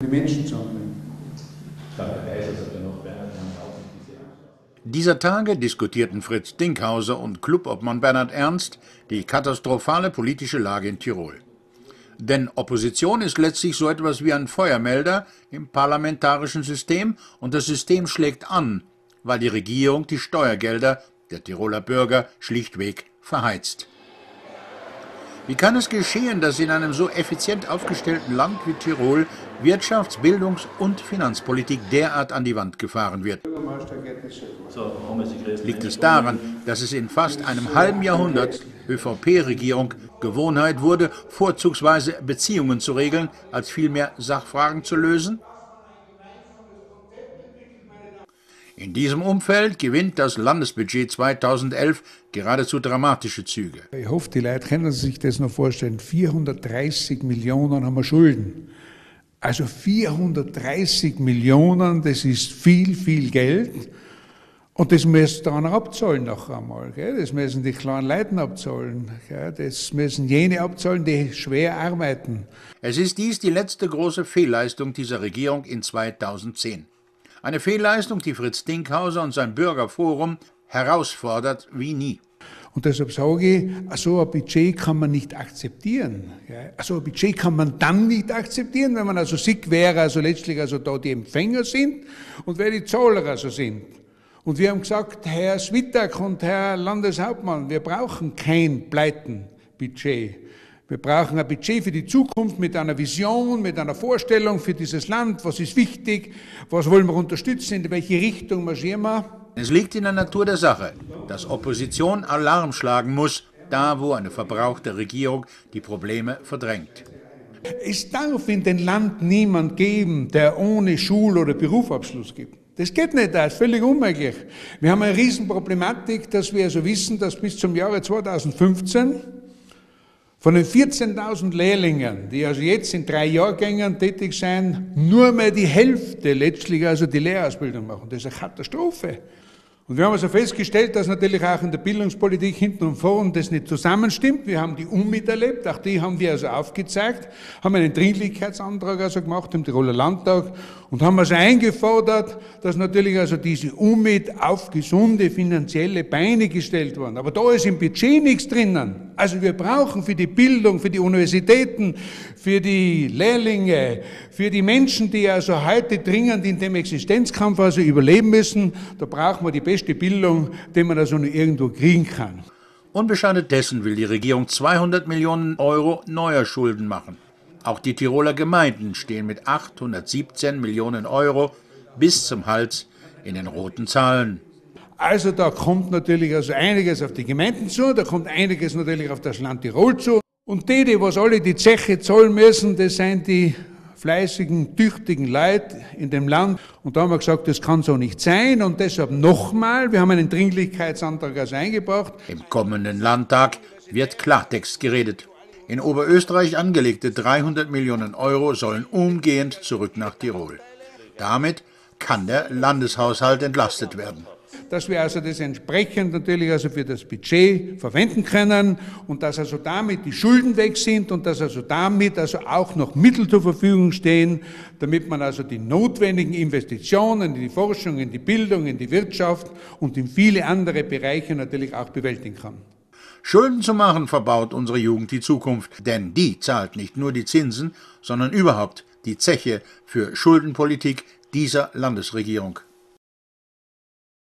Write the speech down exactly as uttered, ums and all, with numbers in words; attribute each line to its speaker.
Speaker 1: Die Menschen zusammenbringen.
Speaker 2: Dieser Tage diskutierten Fritz Dinkhauser und Clubobmann Bernhard Ernst die katastrophale politische Lage in Tirol. Denn Opposition ist letztlich so etwas wie ein Feuermelder im parlamentarischen System und das System schlägt an, weil die Regierung die Steuergelder der Tiroler Bürger schlichtweg verheizt. Wie kann es geschehen, dass in einem so effizient aufgestellten Land wie Tirol Wirtschafts-, Bildungs- und Finanzpolitik derart an die Wand gefahren wird? Liegt es daran, dass es in fast einem halben Jahrhundert Ö V P-Regierung Gewohnheit wurde, vorzugsweise Beziehungen zu regeln, als vielmehr Sachfragen zu lösen? In diesem Umfeld gewinnt das Landesbudget zweitausendelf geradezu dramatische Züge.
Speaker 1: Ich hoffe, die Leute können sich das noch vorstellen. vierhundertdreißig Millionen haben wir Schulden. Also vierhundertdreißig Millionen, das ist viel, viel Geld. Und das müssen dann abzahlen nachher einmal. Gell? Das müssen die kleinen Leute abzahlen. Gell? Das müssen jene abzahlen, die schwer arbeiten.
Speaker 2: Es ist dies die letzte große Fehlleistung dieser Regierung in zweitausendzehn. Eine Fehlleistung, die Fritz Dinkhauser und sein Bürgerforum herausfordert wie nie.
Speaker 1: Und deshalb sage ich, so ein Budget kann man nicht akzeptieren. So ein Budget kann man dann nicht akzeptieren, wenn man also sieht, wer also letztlich also da die Empfänger sind und wer die Zahler also sind. Und wir haben gesagt, Herr Switek und Herr Landeshauptmann, wir brauchen kein Pleitenbudget. Wir brauchen ein Budget für die Zukunft mit einer Vision, mit einer Vorstellung für dieses Land. Was ist wichtig? Was wollen wir unterstützen? In welche Richtung marschieren wir?
Speaker 2: Es liegt in der Natur der Sache, dass Opposition Alarm schlagen muss, da wo eine verbrauchte Regierung die Probleme verdrängt.
Speaker 1: Es darf in dem Land niemand geben, der ohne Schul- oder Berufsabschluss gibt. Das geht nicht, das ist völlig unmöglich. Wir haben eine Riesenproblematik, dass wir also wissen, dass bis zum Jahre zweitausendfünfzehn von den vierzehntausend Lehrlingen, die also jetzt in drei Jahrgängen tätig sind, nur mehr die Hälfte letztlich also die Lehrausbildung machen. Das ist eine Katastrophe. Und wir haben also festgestellt, dass natürlich auch in der Bildungspolitik hinten und vorn das nicht zusammenstimmt. Wir haben die U M I T erlebt, auch die haben wir also aufgezeigt, haben einen Dringlichkeitsantrag also gemacht im Tiroler Landtag und haben also eingefordert, dass natürlich also diese U M I T auf gesunde finanzielle Beine gestellt werden. Aber da ist im Budget nichts drinnen. Also wir brauchen für die Bildung, für die Universitäten, für die Lehrlinge, für die Menschen, die also heute dringend in dem Existenzkampf also überleben müssen, da brauchen wir die beste Bildung, die man also nur irgendwo kriegen kann.
Speaker 2: Unbeschadet dessen will die Regierung zweihundert Millionen Euro neuer Schulden machen. Auch die Tiroler Gemeinden stehen mit achthundertsiebzehn Millionen Euro bis zum Hals in den roten Zahlen.
Speaker 1: Also da kommt natürlich also einiges auf die Gemeinden zu, da kommt einiges natürlich auf das Land Tirol zu. Und die, die was alle die Zeche zahlen müssen, das sind die fleißigen, tüchtigen Leute in dem Land. Und da haben wir gesagt, das kann so nicht sein. Und deshalb nochmal, wir haben einen Dringlichkeitsantrag also eingebracht.
Speaker 2: Im kommenden Landtag wird Klartext geredet. In Oberösterreich angelegte dreihundert Millionen Euro sollen umgehend zurück nach Tirol. Damit kann der Landeshaushalt entlastet werden.
Speaker 1: Dass wir also das entsprechend natürlich also für das Budget verwenden können und dass also damit die Schulden weg sind und dass also damit also auch noch Mittel zur Verfügung stehen, damit man also die notwendigen Investitionen in die Forschung, in die Bildung, in die Wirtschaft und in viele andere Bereiche natürlich auch bewältigen kann.
Speaker 2: Schulden zu machen verbaut unsere Jugend die Zukunft, denn die zahlt nicht nur die Zinsen, sondern überhaupt die Zeche für Schuldenpolitik dieser Landesregierung.